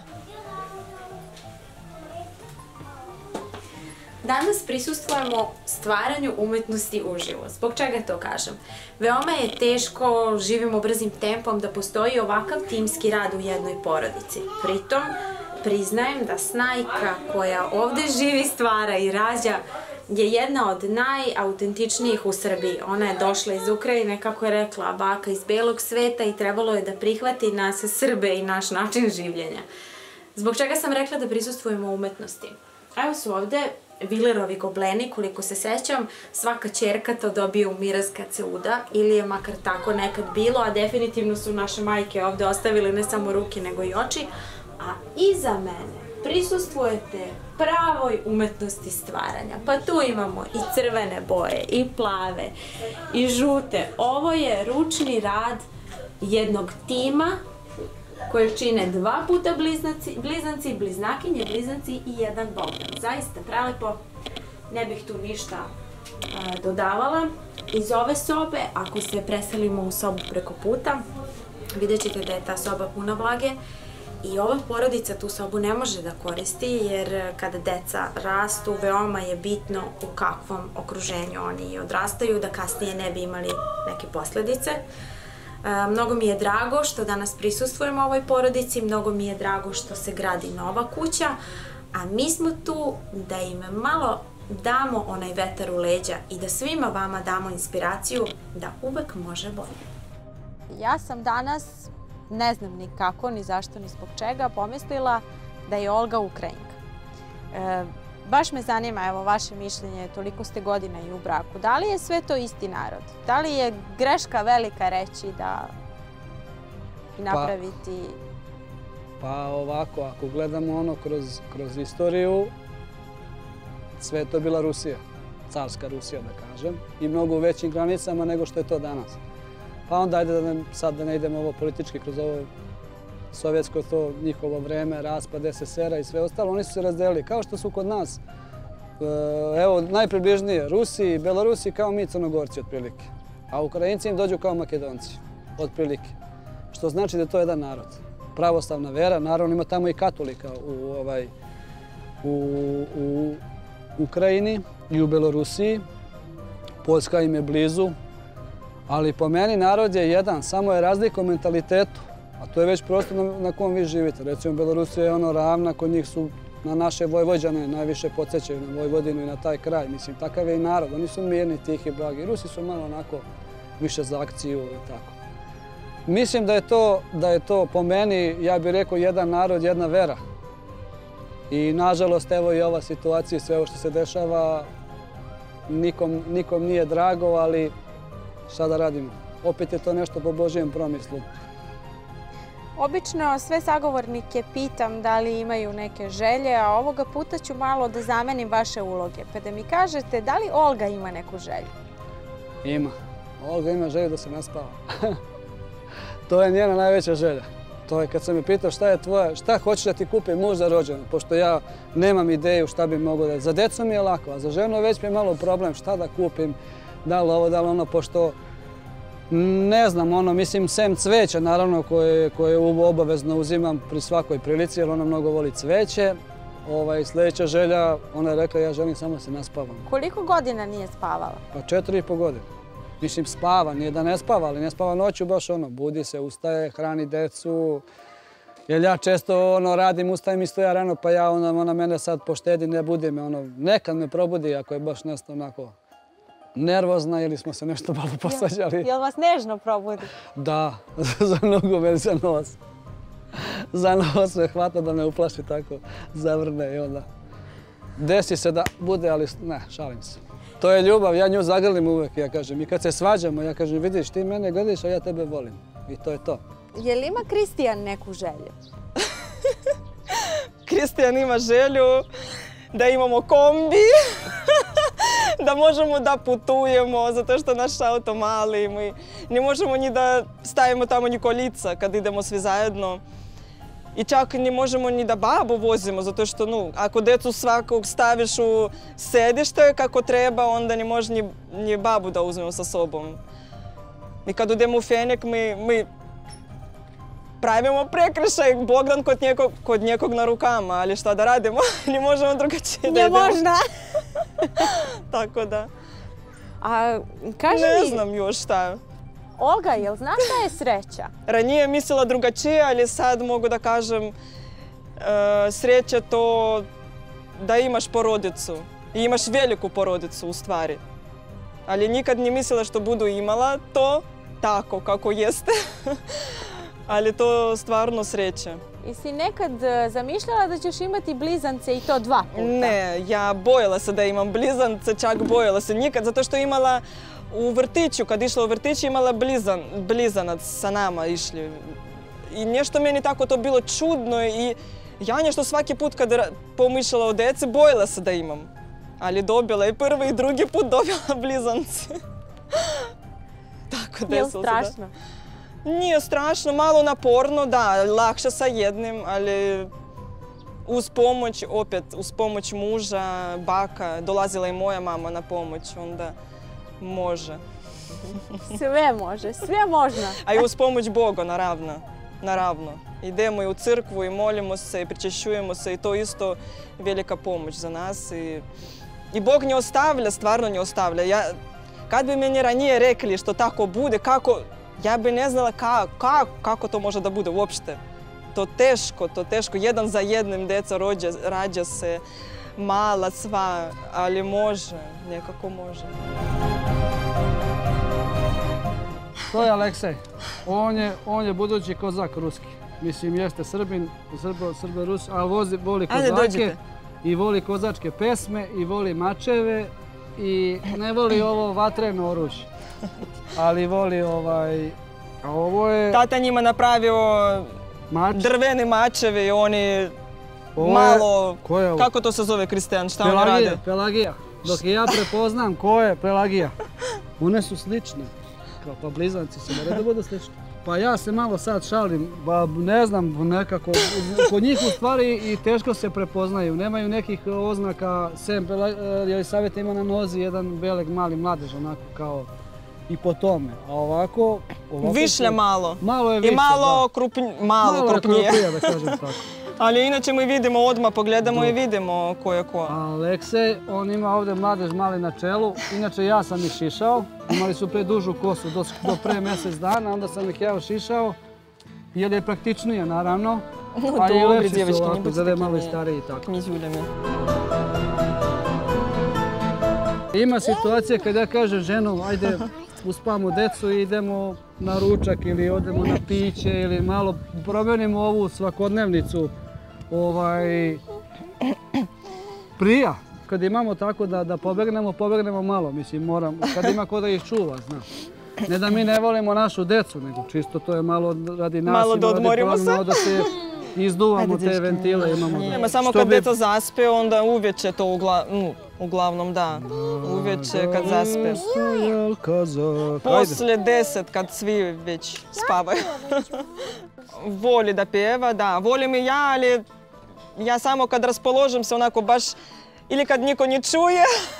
Danas prisustvujemo stvaranju umetnosti uživo. Zbog čega to kažem? Veoma je teško, živimo brzim tempom, da postoji ovakav timski rad u jednoj porodici. Pritom, priznajem da Snajka koja ovdje živi, stvara i rađa je jedna od najautentičnijih u Srbiji. Ona je došla iz Ukrajine, kako je rekla, baka iz belog sveta i trebalo je da prihvati nas Srbe i naš način življenja. Zbog čega sam rekla da prisustvujemo umetnosti? Evo su ovdje Vilerovi gobleni, koliko se sećam, svaka ćerka to dobije u miraz kad se uda, ili je makar tako nekad bilo, a definitivno su naše majke ovdje ostavile ne samo ruke nego i oči. A iza mene prisustvujete pravoj umetnosti stvaranja. Pa tu imamo i crvene boje, i plave, i žute. Ovo je ručni rad jednog tima koju čine dva puta bliznaci, blizanci, bliznakinje, blizanci i jedan Bogdan. Zaista prelepo, ne bih tu ništa a, dodavala. Iz ove sobe, ako se preselimo u sobu preko puta, vidjet ćete da je ta soba puna vlage i ova porodica tu sobu ne može da koristi jer kada deca rastu, veoma je bitno u kakvom okruženju oni odrastaju, da kasnije ne bi imali neke posledice. Mnogo mi je drago što danas prisustvujemo ovoj porodici, mnogo mi je drago što se gradi nova kuća, a mi smo tu da im malo damo onaj vetar u leđa i da svima vama damo inspiraciju da uvek može bolje. Ja sam danas, ne znam ni kako, ni zašto, ni zbog čega, pomislila da je Olga Ukrajinka. E, baš me zanima, evo, vaše mišljenje, toliko ste godina i u braku. Da li je sve to isti narod? Da li je greška velika reći da i napraviti... Pa, pa ovako, ako gledamo ono kroz, kroz istoriju, sve je to bila Rusija, carska Rusija da kažem, i mnogo u većim granicama nego što je to danas. Pa onda ajde da ne, sad da ne idemo ovo politički kroz ovo sovjetsko to njihovo vreme, raspad es es er a i sve ostalo, oni su se razdelili kao što su kod nas, evo najpribližnije Rusiji i Belorusiji kao mi Crnogorci otprilike, a Ukrajinci im dođu kao Makedonci otprilike, što znači da je to jedan narod. Pravoslavna vera, naravno ima tamo i katolika u, ovaj, u, u Ukrajini i u Belorusiji, Poljska im je blizu, ali po meni narod je jedan, samo je razlika u mentalitetu, a to je već prostor na, na kom vi živite. Recimo, Belorusija je ono ravna, kod njih su na naše Vojvođane najviše podsjećaju na Vojvodinu i na taj kraj. Mislim, takav je i narod, oni su mirni, tihi, blagi. Rusi su malo onako više za akciju i tako. Mislim da je to, da je to po meni, ja bih rekao, jedan narod, jedna vera. I nažalost, evo i ova situacija, sve ovo što se dešava, nikom, nikom nije drago, ali šta da radimo? Opet je to nešto po Božijem promislu. Obično sve sagovornike pitam da li imaju neke želje, a ovoga puta ću malo da zamenim vaše uloge. Pa da mi kažete, da li Olga ima neku želju? Ima. Olga ima želju da se naspava. To je njena najveća želja. To je kad sam mi pitao šta je tvoja, šta hoćeš da ti kupi muž za rođendan, pošto ja nemam ideju šta bi mogao da... Za decu mi je lako, a za ženu već mi je malo problem šta da kupim, da li ovo, da li ono, pošto ne znam, ono, mislim, sem cveća, naravno, koje, koje obavezno uzimam pri svakoj prilici, jer ona mnogo voli cveće. Ovaj, sljedeća želja, ona je rekla, ja želim samo da se naspavam. Koliko godina nije spavala? Pa četiri i po godine. Mislim, spava, nije da ne spava, ali ne spava noću, baš ono, budi se, ustaje, hrani decu. Jer ja često ono, radim, ustajem isto ja rano, pa ja, ona, ona mene sad poštedi, ne budi me, ono, nekad me probudi ako je baš nešto onako nervozna ili smo se nešto malo posvađali. Jel vas nežno probudi? Da, za nogu meni za nos. Za nos me hvata da me uplaši tako, zavrne i onda. Desi se da bude, ali ne, šalim se. To je ljubav, ja nju zagrlim uvek, ja kažem. I kad se svađamo, ja kažem, vidiš, ti mene gledaš, a ja tebe volim. I to je to. Je li ima Kristijan neku želju? Kristijan ima želju da imamo kombi, da možemo da putujemo, zato što naš auto mali, mi ne možemo ni da stavimo tamo ni kolica kad idemo svi zajedno. I čak ne možemo ni da babu vozimo, zato što no, ako decu svakog staviš u sedište kako treba, onda ne može ni, ni babu da uzmemo sa sobom. I kad idemo u Fenik, mi, mi pravimo prekršaj, Bogdan kod nekog, kod nekog na rukama, ali šta da radimo, ne možemo drugačije da idemo. Ne možda! Tako da. A kaži ne mi... znam još šta. Olga, jel znaš šta je sreća? Ranije mislila drugačije, ali sad mogu da kažem e, sreća to da imaš porodicu. I imaš veliku porodicu u stvari. Ali nikad ne mislila što budu imala to tako kako jeste. Ali to stvarno sreća. I si nekad zamišljala da ćeš imati blizance i to dva puta? Ne, ja bojala se da imam blizance, čak bojala se nikad, zato što imala u vrtiću, kad išla u vrtić, imala blizan, blizanac sa nama išli. I nešto meni tako to bilo čudno i ja nešto svaki put kad pomišljala o deci, bojala se da imam. Ali dobila i prvi i drugi put dobila blizance. Tako desilo se. Jel strašno? Nije strašno, malo naporno, da, lakše sa jednim, ali uz pomoć, opet uz pomoć muža, baka, dolazila i moja mama na pomoć, onda može. Sve može, sve možno. A i uz pomoć Boga, naravno, naravno. Idemo i u crkvu i molimo se i pričešćujemo se i to isto velika pomoć za nas. I, i Bog ne ostavlja, stvarno ne ostavlja. Ja, kad bi meni ranije rekli što tako bude, kako, ja bi ne znala ka, ka, kako to može da bude uopšte. To teško, to teško. Jedan za jednim deca rođa, rađa se, mala sva, ali može, nekako može. To je Aleksej. On je, on je budući kozak ruski. Mislim, jeste Srbin, Srbo, Srbo Rus, ali vozi, voli kozake i voli kozačke pesme i voli mačeve i ne voli ovo vatreno oružje. Ali voli ovaj... A ovo je... Tata njima napravio mač. Drvene mačeve i oni ovo malo... Ko je ovo? Kako to se zove, Kristijan? Šta Pelagija, oni rade? Pelagija. Dok ja prepoznam ko je Pelagija. One su slične. Pa blizanci se, ne da budu slični. Pa ja se malo sad šalim, ba ne znam, nekako, kod njih u stvari i teško se prepoznaju. Nemaju nekih oznaka, sem Jelisaveta ima na nozi jedan velik mali mladež, onako kao i po tome. A ovako... ovako Višlja malo. Malo je više, I malo da. Krupnije, malo, malo krupnije. Malo je krupnije, da kažem tako. Ali inače mi vidimo odmah, pogledamo Do. i vidimo ko je ko. Aleksej, on ima ovdje mladež mali na čelu. Inače ja sam ih šišao. Imali su pre dužu kosu do, do pre mjesec dana, onda sam ih ja šišao. Jer je praktičnije, naravno. No, a i dobri, lepši su djevički, ovako, ne budite zade malo i takvi stariji i tako. knjižuljami. Ima situacije kad ja kažem ženu, ajde uspamo decu i idemo na ručak ili odemo na piće ili malo promenimo ovu svakodnevnicu. Ovaj, prija, kad imamo tako da, da pobegnemo, pobegnemo malo, mislim, moram, kad ima ko da ih čuva, zna. Ne da mi ne volimo našu decu, nego čisto to je malo radi nas, malo da odmorimo se. Malo da se izduvamo te ventile. Imamo da. Nema, samo Što kad bi... deca zaspe, onda uveče to ugla... no, uglavnom da, uveče kad zaspe. Poslije deset kad svi već spavaju. Voli da pjeva, da, volim i ja, ali ja samo kad raspoložim se onako baš, ili kad niko ne čuje,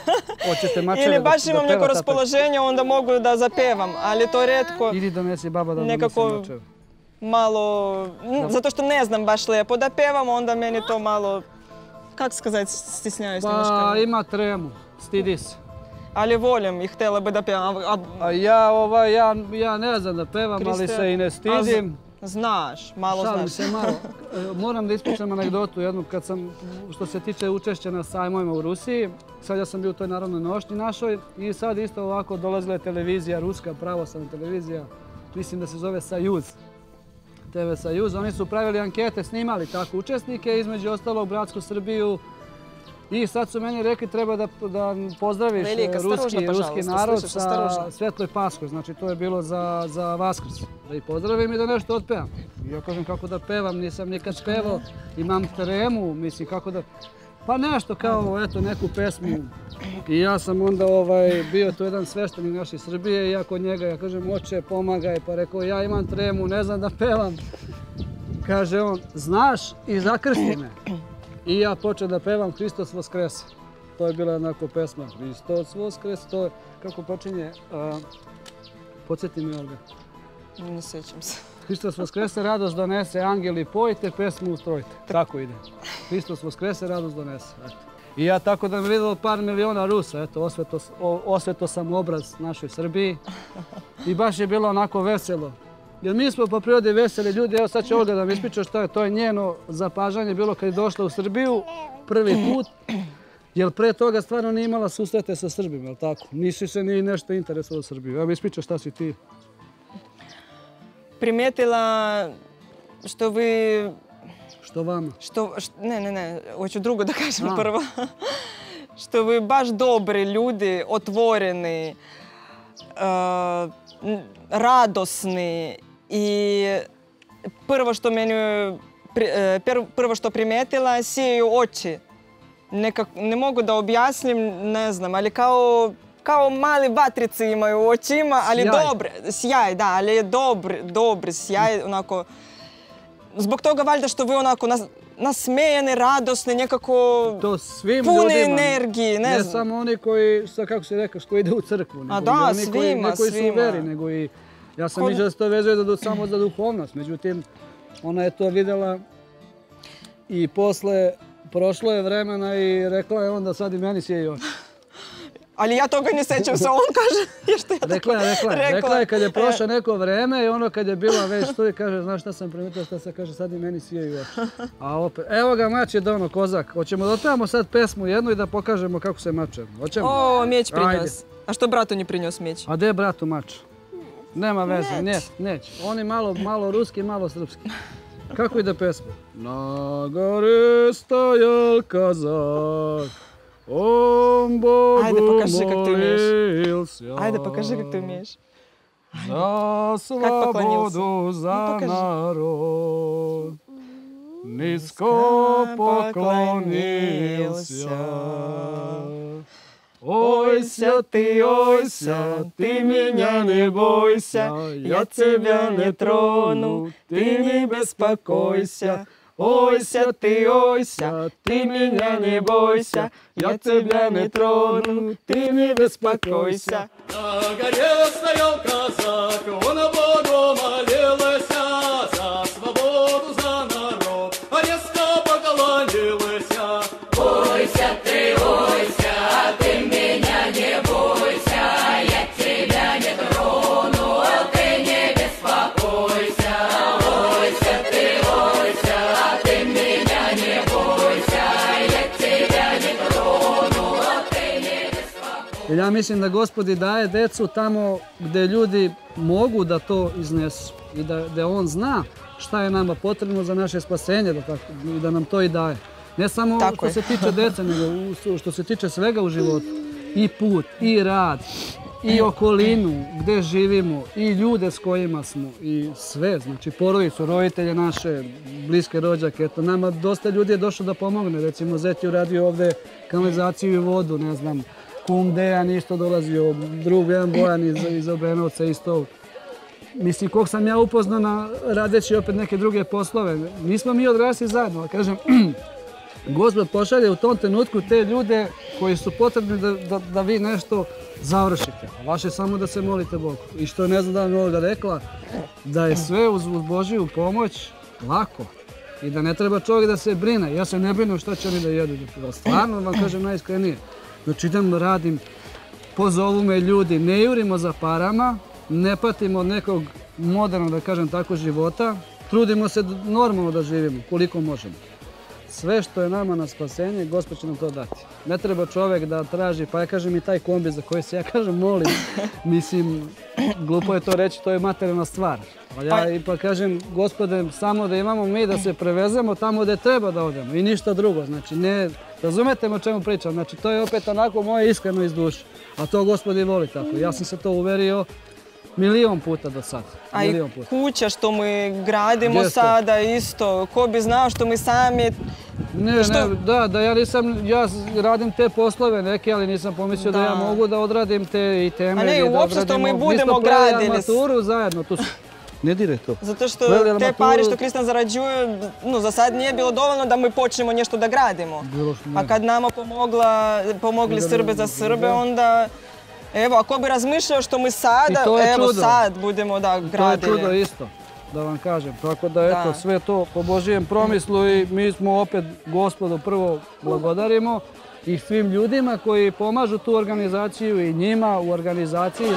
ili baš imam neko raspoloženje, onda mogu da zapevam, ali to retko. Ili donesi baba da donesi mačeve. Malo, zato što ne znam baš lijepo da pevam, onda meni to malo, kako skazati, stisnjaju se nemaška. Pa ima tremu, stidi se. Ali volim i htjela bi da pevam. A, a ja, ovaj, ja, ja ne znam da pevam, Kriste, ali se i ne stidim. Znaš, malo Šalim znaš. se malo. Moram da ispričam anegdotu jednu kad sam, što se tiče učešća na sajmovima u Rusiji. Sad ja sam bio u toj narodnoj nošnji našoj i sad isto ovako dolazila je televizija, ruska pravoslavna televizija, mislim da se zove Sajuz. te ve Sajuz. Oni su pravili ankete, snimali tako učesnike, između ostalog Bratsku Srbiju. I sad su meni rekli treba da, da pozdraviš Velika, ruski, staružna, ruski narod sa staružna. Svetloj Paskoj. Znači to je bilo za, za Vaskrs. Da ih pozdravim i da nešto otpevam. Ja kažem kako da pevam, nisam nikad pevao. Imam tremu, mislim kako da... Pa nešto kao, eto, neku pesmu. I ja sam onda ovaj, bio tu jedan sveštenik naše Srbije i ja kod njega, ja kažem, oče, pomagaj. Pa rekao, ja imam tremu, ne znam da pevam. Kaže on, znaš i zakrsti me. I ja počeo da pevam Hristos Voskrese. To je bila jednako pesma. Hristos Voskrese, to je, kako počinje, uh, podsjeti mi Olga. Ne sjećam se. Hristos Voskrese, radost donese, angeli pojte, pesmu ustrojite. Tako ide. Hristos Voskrese, radost donese. Eto. I ja tako da mi vidjelo par miliona Rusa, eto, osveto, osveto sam obraz našoj Srbiji. I baš je bilo onako veselo. Jer mi smo po prirodi veseli ljudi, evo sad će Olga da mi ispriča što je, to je njeno zapažanje bilo kad je došla u Srbiju prvi put. Jer pre toga stvarno nije imala susrete sa Srbima, jel tako? Nisi se ni nešto interesovao Srbiju. Evo mi ispriča šta si ti. Primetila što vi... Što vama? Što, ne, ne, ne, hoću drugo da kažem A. prvo. Što vi baš dobri ljudi, otvoreni, uh, radosni i prvo što meni, prvo što primetila, sijaju oči. Nekak, ne mogu da objasnim, ne znam, ali kao kao mali vatrice imaju u očima, ali Sjaj. dobre, sjaj, da, ali je dobri, dobri sjaj, onako, zbog toga valjda što vi onako nas, nasmejeni, radosni, nekako To svim puni ljudima, energije, ne, ne znam. samo oni koji, sa, kako se rekao, koji ide u crkvu, nego A da, i oni koji, svima, ne koji su u svima. veri, nego i, ja sam Kod- mislio da se to vezuje za, samo za duhovnost, međutim, ona je to vidjela i posle, prošlo je vremena i rekla je onda sad i meni sjeji oči. Ali ja toga ne sećam se, on kaže, je što ja tako Rekla je, rekla je, rekla je kad je prošlo neko vreme i ono kad je bila već tu i kaže, znaš šta sam primetila, šta se kaže, sad i meni sijaju oči. A opet, evo ga mač je dono kozak. Hoćemo da otpevamo sad pesmu jednu i da pokažemo kako se mačemo. Hoćemo? O, mječ Ajde. prinjos. A što bratu nije prinjos mječ? A gdje je bratu mač? Nema veze, Neće. ne, neće. Oni malo, malo ruski, malo srpski. Kako ide pesma? Na gori stajal kazak, on Bogu Ajde, pokaži kako ti umiješ. molился. Ajde, pokaži kako ti umiješ. Za поклонился? slobodu, za покажи. narod, nisko poklonился. Ойся ты, ойся, ты меня не бойся, я тебя не трону, ты не беспокойся. Ойся ты, ойся, ты меня не бойся, я тебя не трону, ты не беспокойся. На горе стоял казак, он Богу молился за свободу, за народ, а резко поклонился. Ойся ты, ойся, ты меня не бойся, я тебя не трону, ты не беспокойся. Ойся ты, ойся, ты меня не бойся, я тебя не трону, ты не беспокойся. Jer ja mislim da Gospodi daje decu tamo gdje ljudi mogu da to iznesu i da, da on zna šta je nama potrebno za naše spasenje da, tako, i da nam to i daje. Ne samo Tako što je. se tiče dece, nego u- što se tiče svega u životu. I put, i rad, i okolinu gdje živimo, i ljude s kojima smo, i sve, znači porodicu, roditelje naše, bliske rođake. Eto, nama dosta ljudi je došlo da pomogne, recimo Zeti uradio ovdje kanalizaciju i vodu, ne znam, kum Dejan isto dolazio, drug jedan Bojan iz, iz Obrenovca isto. Mislim, kog sam ja upoznao na, radeći opet neke druge poslove. Nismo mi odrasli zajedno, ali kažem, Gospod pošalje u tom trenutku te ljude koji su potrebni da, da, da vi nešto završite. A vaše je samo da se molite Bogu. I što je ne znam da vam je Olga rekla, da je sve uz, uz Božiju pomoć lako. I da ne treba čovjek da se brine. Ja se ne brinem šta će oni da jedu. Stvarno vam kažem najiskrenije. Znači idem, radim, pozovu me ljudi, ne jurimo za parama, ne patimo od nekog modernog, da kažem tako, života. Trudimo se normalno da živimo, koliko možemo. Sve što je nama na spasenje, Gospod će nam to dati. Ne treba čovjek da traži, pa ja kažem i taj kombi za koji se ja kažem molim. Mislim, glupo je to reći, to je materijalna stvar. Ali ja ipak kažem, Gospode, samo da imamo mi da se prevezemo tamo gdje treba da odemo i ništa drugo. Znači, ne, razumete me o čemu pričam, znači to je opet onako moje iskreno iz duše. A to Gospod i voli tako. Ja sam se to uverio milion puta do sad. A i Milion puta. kuća što mi gradimo Gdje ste? sada isto, ko bi znao što mi sami... Ne, Što? ne, da, da ja nisam, ja radim te poslove neke, ali nisam pomislio da, Da. ja mogu da odradim te i temelje. A ne, da uopšte što mi odradimo- budemo smo pravili gradili. armaturu zajedno, tu su... Ne diraj to. Zato što Pravili te armaturu- pari što Kristan zarađuje, no, za sad nije bilo dovoljno da mi počnemo nešto da gradimo. Bilo što A ne. kad nama pomogla, pomogli Da, da, Srbe za da. Srbe, onda... Evo, ako bi razmišljao što mi sada, I to je evo čudo. sad budemo da To je gradili. čudo isto, da vam kažem. Tako da, eto, Da. sve to po Božijem promislu i mi smo opet Gospodu prvo blagodarimo i svim ljudima koji pomažu tu organizaciju i njima u organizaciji.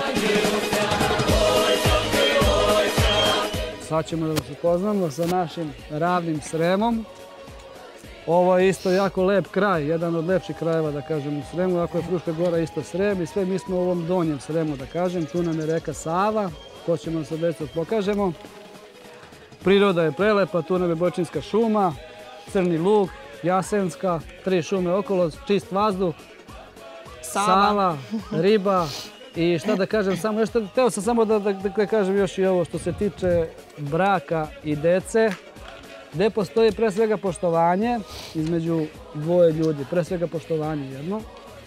Sad ćemo da se upoznamo sa našim ravnim Sremom. Ovo je isto jako lep kraj, jedan od lepših krajeva da kažem u Sremu, ako je Fruška Gora isto Srem i sve mi smo u ovom donjem Sremu da kažem, tu nam je reka Sava, to ćemo se već pokažemo. Priroda je prelepa, tu nam je Bočinska šuma, Crni Lug, Jasenska, tri šume okolo, čist vazduh, Sava. Sava, riba i šta da kažem, samo još, hteo sam samo da, da, da kažem još i ovo što se tiče braka i dece, gdje postoji pre svega poštovanje između dvoje ljudi, pre svega poštovanje jedno.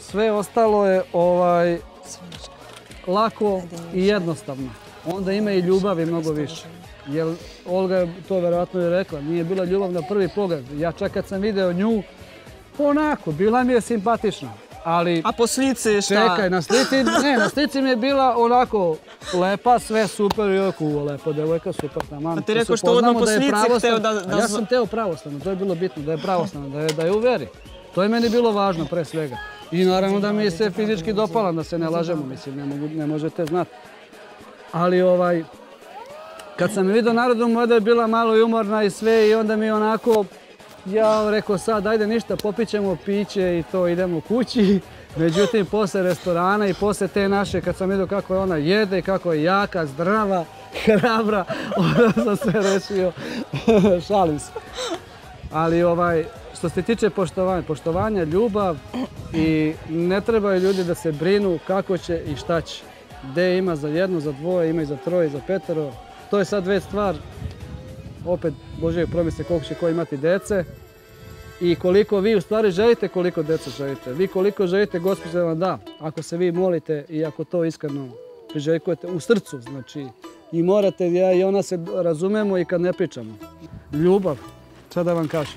sve ostalo je ovaj, lako i jednostavno. Onda ima i ljubavi mnogo više. Jer Olga je to verovatno i rekla, nije bila ljubav na prvi pogled. Ja čak kad sam video nju, onako, bila mi je simpatična. Ali, A po slici šta? čekaj, na slici, ne, na slici mi je bila onako lepa, sve super, jako lepa devojka, super taman. A ti rekao što odmah po slici hteo da... da... A ja sam teo pravoslavno, to je bilo bitno, da je pravoslavno, da je, da je u veri. To je meni bilo važno pre svega. I naravno da mi se fizički dopala, da se ne lažemo, mislim, ne, mogu, ne možete znati. Ali ovaj, kad sam je vidio narodu, možda je bila malo i umorna i sve i onda mi onako, ja rekao sad, ajde ništa, popićemo piće i to idemo kući. Međutim, posle restorana i posle te naše, kad sam vidio kako je ona jede i kako je jaka, zdrava, hrabra, onda sam sve rešio, šalim se. Ali ovaj, što se tiče poštovanja, poštovanja, ljubav i ne trebaju ljudi da se brinu kako će i šta će. Gde ima za jedno, za dvoje, ima i za troje, i za petero. To je sad već stvar, opet Božje promisle koliko će ko imati dece i koliko vi u stvari želite, koliko dece želite. Vi koliko želite, Gospod vam da, ako se vi molite i ako to iskreno priželjkujete u srcu, znači i morate, ja i ona se razumemo i kad ne pričamo. Ljubav, šta da vam kažem?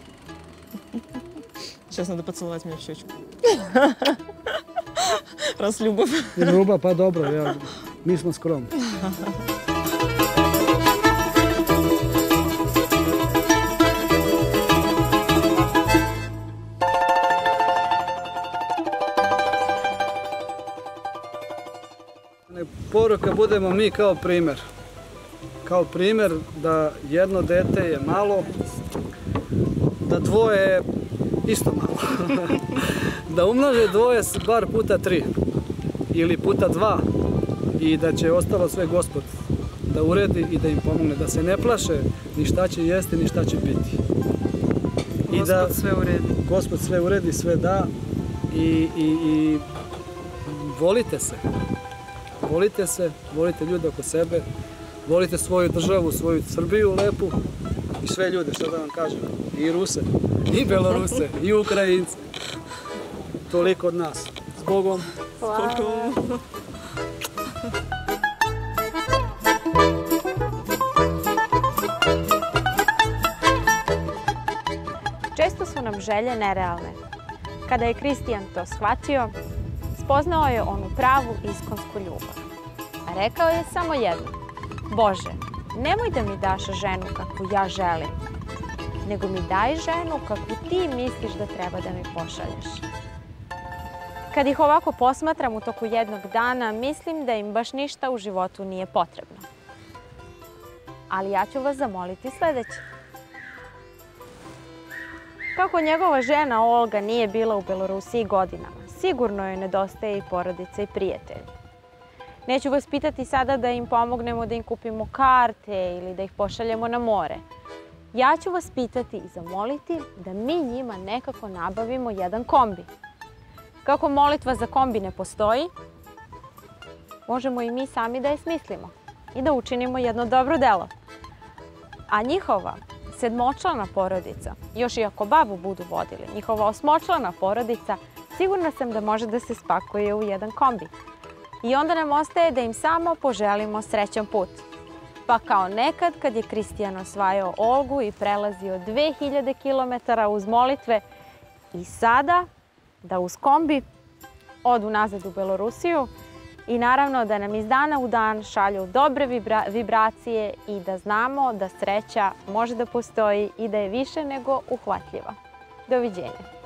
Сейчас надо поцеловать меня в щечку. Раз любовь. Ljubav, pa dobro, ja, mi smo skromni. Poruka budemo mi kao primjer. Kao primjer da jedno dete je malo, da dvoje je isto malo. Da umnože dvoje bar puta tri ili puta dva i da će ostalo sve Gospod da uredi i da im pomogne, da se ne plaše ni šta će jesti, ni šta će piti. Gospod da, sve uredi. Gospod sve uredi, sve da i, i, i volite se. Volite se, volite ljude oko sebe, volite svoju državu, svoju Srbiju lepu i sve ljude, što da vam kažem, i Ruse, i Beloruse, i Ukrajince. Toliko od nas. S Bogom. Hvala. Često su nam želje nerealne. Kada je Kristijan to shvatio, spoznao je onu pravu iskonsku ljubav. A rekao je samo jedno: Bože, nemoj da mi daš ženu kakvu ja želim, nego mi daj ženu kakvu ti misliš da treba da mi pošalješ. Kad ih ovako posmatram u toku jednog dana, mislim da im baš ništa u životu nije potrebno. Ali ja ću vas zamoliti sljedeće. Kako njegova žena Olga nije bila u Belorusiji godinama, sigurno joj nedostaje i porodica i prijatelji. Neću vas pitati sada da im pomognemo da im kupimo karte ili da ih pošaljemo na more. Ja ću vas pitati i zamoliti da mi njima nekako nabavimo jedan kombi. Kako molitva za kombi ne postoji, možemo i mi sami da je smislimo i da učinimo jedno dobro delo. A njihova sedmočlana porodica, još i ako babu budu vodili, njihova osmočlana porodica, sigurna sam da može da se spakuje u jedan kombi. I onda nam ostaje da im samo poželimo srećan put. Pa kao nekad kad je Kristijan osvajao Olgu i prelazio dve hiljade kilometara uz molitve, i sada da uz kombi odu nazad u Belorusiju i naravno da nam iz dana u dan šalju dobre vibra vibracije i da znamo da sreća može da postoji i da je više nego uhvatljiva. Doviđenja.